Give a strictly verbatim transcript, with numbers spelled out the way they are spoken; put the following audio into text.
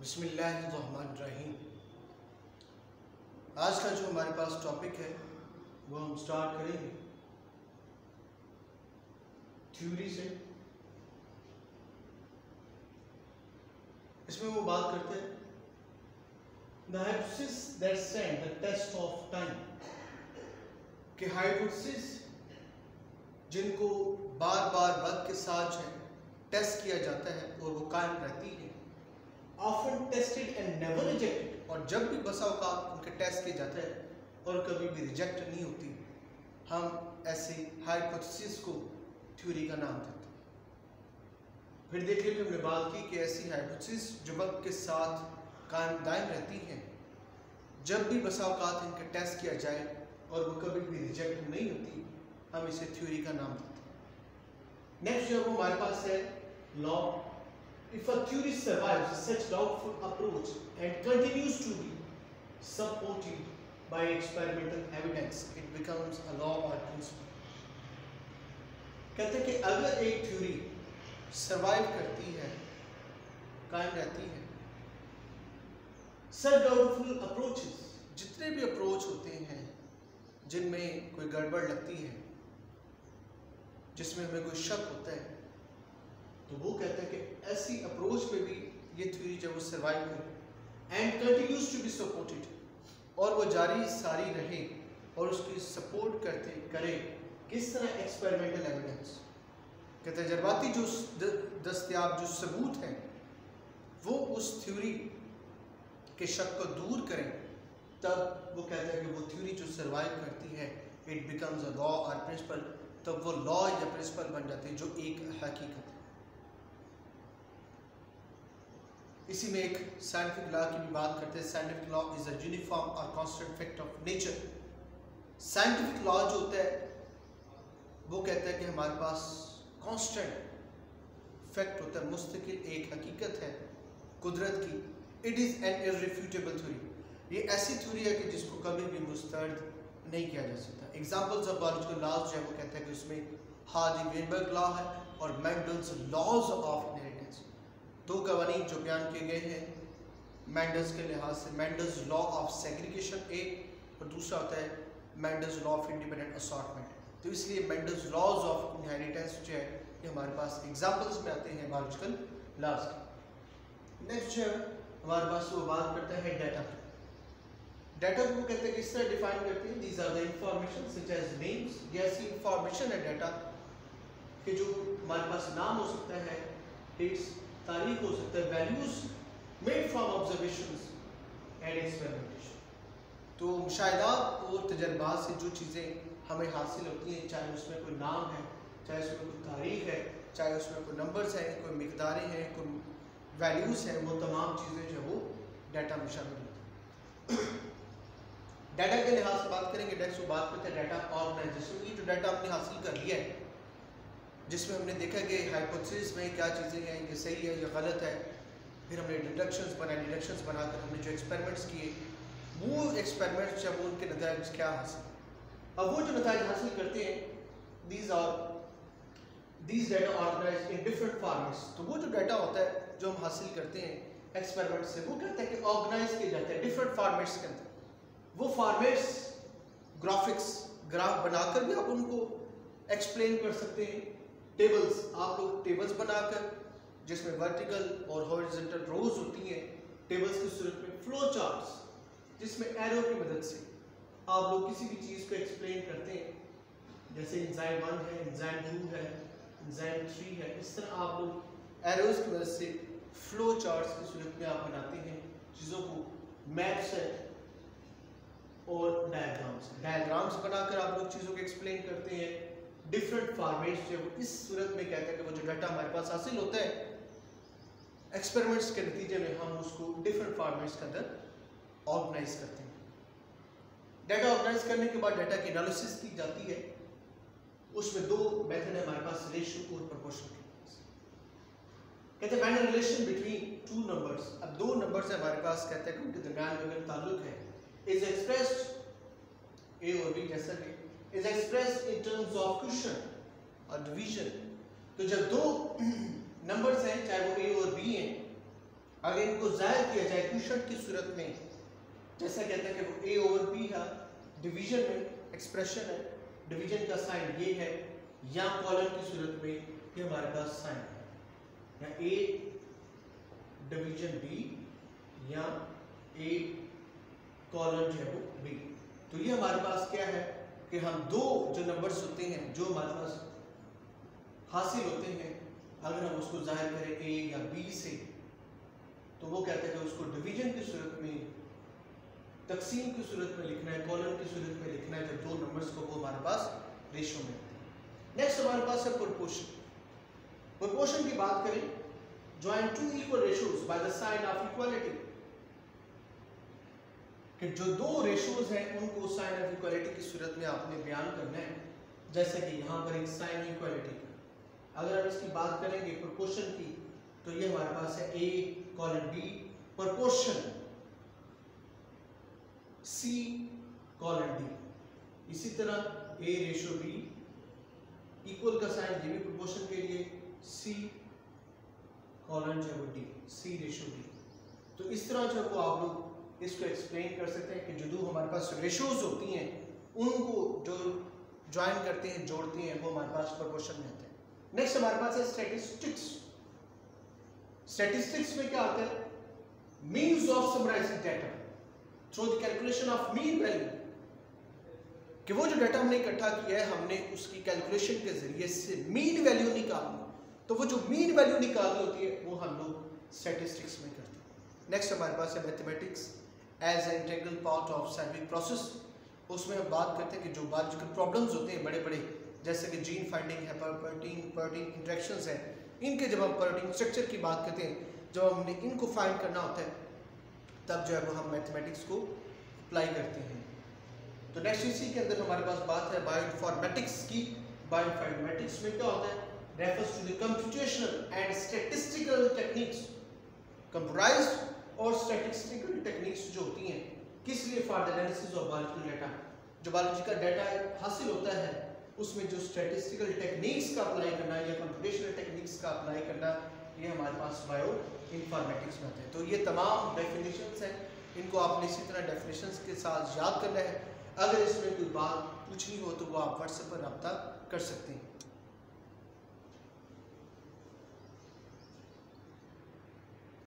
बिस्मिल्लाहिर्रहमानिर्रहीम। आज का जो हमारे पास टॉपिक है वो हम स्टार्ट करेंगे थ्योरी से। इसमें वो बात करते हैं the hypothesis that stand the test of time, कि हाइपोथेसिस जिनको बार बार वक्त के साथ जो है टेस्ट किया जाता है और वो कायम रहती है, often tested and never rejected, और जब भी बसा औकात उनके टेस्ट किए जाते हैं और कभी भी रिजेक्ट नहीं होती, हम ऐसे हाइपोथेसिस को थ्योरी का नाम देते हैं। फिर देखने में हमने बात की कि ऐसी हाइपोथेसिस जो वक्त के साथ कायम दायम रहती हैं, जब भी बसा औकात इनके टेस्ट किया जाए और वो कभी भी रिजेक्ट नहीं होती, हम इसे थ्योरी का नाम देते हैं। नेक्स्ट जो हमारे पास है law. If a theory survives such doubtful approach and continues to be supported by experimental evidence, it becomes a law or principle. कहते हैं कि अगर एक थ्योरी सर्वाइव करती है, कायम रहती है, such doubtful approaches, जितने भी अप्रोच होते हैं जिनमें कोई गड़बड़ लगती है, जिसमें हमें कोई शक होता है, तो वो कहते हैं कि ऐसी अप्रोच पे भी ये थ्योरी जब वो सर्वाइव करे and continues to be supported, और वो जारी सारी रहे और उसकी सपोर्ट करते करे किस तरह एक्सपेरिमेंटल एविडेंस, कि तजर्बाती जो दस्तयाब जो सबूत हैं वो उस थ्योरी के शक को दूर करें, तब वो कहते हैं कि वो थ्योरी जो सर्वाइव करती है इट बिकम्स अ लॉ और प्रिंसिपल, तब वो लॉ या प्रिंसिपल बन जाते हैं जो एक हकीकत है। इसी में एक साइंटिफिक लॉ की भी बात करते हैं। Scientific law is a uniform और constant fact of nature. Scientific law जो होता है वो कहता है कि हमारे पास कांस्टेंट फैक्ट होता है, मुस्तकिल एक हकीकत है कुदरत की। It is an irrefutable theory. ये ऐसी थ्योरी है कि जिसको कभी भी मुस्तरद नहीं किया जा सकता। एग्जांपल्स ऑफ बायोलॉजिकल लॉज जो है वो कहता है कि उसमें हार्डी-वेनबर्ग लॉ है और मेंडल्स लॉज ऑफ इनहेरिटेंस, दो कवानीन जो बयान किए गए हैं मेंडल्स के लिहाज से। मेंडल्स लॉ ऑफ सेग्रीगेशन एक, और दूसरा होता है Mendel's law of independent assortment. तो इसलिए मेंडल्स लॉज ऑफ इनहेरिटेंस जो है ये हमारे पास एग्जांपल्स में आते हैं बायोलॉजिकल लॉज के। नेक्स्ट जो है हमारे पास वो बात करते हैं डाटा। डाटा को कहते हैं किस तरह डिफाइन करते हैं, these are the information such as names. ये ऐसी इंफॉर्मेशन है डाटा कि जो हमारे पास नाम हो सकता है, डेट्स, तारीख हो सकता है, values made from observations and experimentation. तो मुशाहिदात और तजर्बात से जो चीज़ें हमें हासिल होती हैं, चाहे उसमें कोई नाम है, चाहे उसमें कोई तारीख है, चाहे उसमें कोई नंबर्स हैं, कोई मिकदारें हैं, कोई वैल्यूज़ हैं, वो तमाम चीज़ें जो वो डाटा में शामिल होती हैं। डाटा के लिहाज से बात करेंगे, नेक्स्ट वो बात करते हैं डाटा ऑर्गेनाइजेशन की। जो डाटा हमने हासिल कर लिया है, जिसमें हमने देखा कि हाइपोथेसिस में क्या चीज़ें हैं, ये सही है या गलत है, फिर हमने डिडक्शंस बनाए, डिडक्शंस बनाकर हमने जो एक्सपेरिमेंट्स किए, वो एक्सपेरिमेंट्स जब वो उनके नतीजे क्या हासिल, अब वो जो नतीजे हासिल करते हैं, these are these data organised in different formats. तो वो जो डाटा होता है जो हम हासिल करते हैं एक्सपेरिमेंट से, वो कहते हैं कि ऑर्गेनाइज किए जाते हैं डिफरेंट फॉर्मेट्स के अंदर। वो फॉर्मेट्स ग्राफिक्स ग्राफ बनाकर भी आप उनको एक्सप्लेन कर सकते हैं। टेबल्स, आप लोग टेबल्स बनाकर जिसमें वर्टिकल और हॉरिजॉन्टल रोज होती हैं, टेबल्स की सूरत में फ्लो चार्ट्स जिसमें एरो की मदद से आप लोग किसी भी चीज़ को एक्सप्लेन करते हैं, जैसे एंजाइम वन है, एंजाइम टू है, एंजाइम थ्री है, इस तरह आप लोग एरोज की मदद से फ्लो चार्ट्स की सूरत में आप बनाते हैं चीज़ों को, मैप्स है और डायग्राम्स डायग्राम्स बनाकर आप लोग चीज़ों को एक्सप्लेन करते हैं डिफरेंट फॉर्मेट्स। जो इस सूरत में कहते हैं कि वो जो डाटा हमारे पास हासिल होता है एक्सपेरिमेंट्स के नतीजे में, हम उसको डिफरेंट फॉर्मेट्स के अंदर ऑर्गेनाइज करते हैं। डाटा ऑर्गेनाइज करने के बाद डाटा की एनालिसिस की जाती है। उसमें दो मेथड है हमारे पास, रेशियो और प्रोपोर्शन के। कहते हैं when relation between two numbers, अब दो नंबर्स है हमारे पास, कहते हैं कि उनके दरमियान में अगर ताल्लुक है, इज एक्सप्रेस्ड ए और बी, जैसा कि is expressed in terms of quotient और division। तो जब दो नंबर्स हैं, चाहे वो ए और बी हैं, अगर इनको जाहिर किया जाए क्वोशंट की सूरत में, जैसा कहते हैं कि वो ए ओवर बी है, डिवीजन में एक्सप्रेशन है, डिवीजन का साइन ये है, या कॉलम की सूरत में ये हमारे पास साइन है, या ए डिवीजन बी या ए कॉलम जो है वो बी। तो ये हमारे पास क्या है कि हम दो जो नंबर्स होते हैं जो हमारे पास हासिल होते हैं, अगर हम उसको जाहिर करें ए या बी से, तो वो कहते हैं कि उसको डिवीजन की सूरत में, तकसीम की सूरत में लिखना है, कॉलम की सूरत में लिखना है, जब दो नंबर्स को वो हमारे पास रेशो में होते हैं। नेक्स्ट हमारे पास है प्रोपोर्शन। प्रोपोर्शन की बात करें, join two equal ratios by the sign of equality, कि जो दो रेशोज हैं उनको साइन ऑफ इक्वालिटी की सूरत में आपने बयान करना है। जैसे कि यहाँ पर एक साइन इक्वालिटी का, अगर हम इसकी बात करेंगे प्रोपोर्शन की, तो ये हमारे पास है A colon B proportion C colon D. इसी तरह ए रेशो बी इक्वल का साइन ये भी प्रोपोर्शन के लिए, सी कॉलन जो है वो डी, सी रेशो डी। तो इस तरह जो वो आप लोग इसको एक्सप्लेन कर सकते हैं कि जो दो हमारे पास रेशोज होती हैं उनको जो ज्वाइन करते हैं, जोड़ते हैं, वो हमारे पास प्रोपोर्शन में आते हैं। नेक्स्ट हमारे पास है स्टैटिस्टिक्स। स्टैटिस्टिक्स में क्या आता है? Means of summarising data through the calculation of mean value, कि वो जो डाटा हमने इकट्ठा किया है हमने उसकी कैलकुलेशन के जरिए से मीन वैल्यू निकालनी, तो वो जो मीन वैल्यू निकालनी होती है वो हम लोग स्टैटिस्टिक्स में करते हैं। नेक्स्ट हमारे पास है mathematics as an integral part of scientific process. उसमें हम बात करते हैं कि जो बायोलॉजिकल प्रॉब्लम्स होते हैं बड़े बड़े, जैसे कि जीन फाइंडिंग है, प्रोटीन प्रोटीन इंटरेक्शंस है, इनके जब हम प्रोटीन स्ट्रक्चर की बात करते हैं, जब हमने इनको फाइंड करना होता है तब जो है वो हम मैथमेटिक्स को अप्लाई करते हैं। तो नेक्स्ट इसी के अंदर हमारे पास बात है बायोइन्फॉर्मेटिक्स की। बायोइन्फॉर्मेटिक्स में क्या होता है? Refers to the computational and statistical techniques, computerised और स्टैटिस्टिकल टेक्निक्स जो होती हैं, किस लिए? For the analysis of biological data. जो बायोलॉजी का डाटा हासिल होता है उसमें जो स्टैटिस्टिकल टेक्निक्स का अप्लाई करना या कंप्यूटेशनल टेक्निक्स का अप्लाई करना, ये हमारे पास बायो इन्फॉर्मेटिक्स में आता है। तो ये तमाम डेफिनेशंस हैं, इनको आपने इसी तरह डेफिनेशंस के साथ याद करना है। अगर इसमें कोई बात पूछनी हो तो वो आप व्हाट्सएप पर रब्ता कर सकते हैं।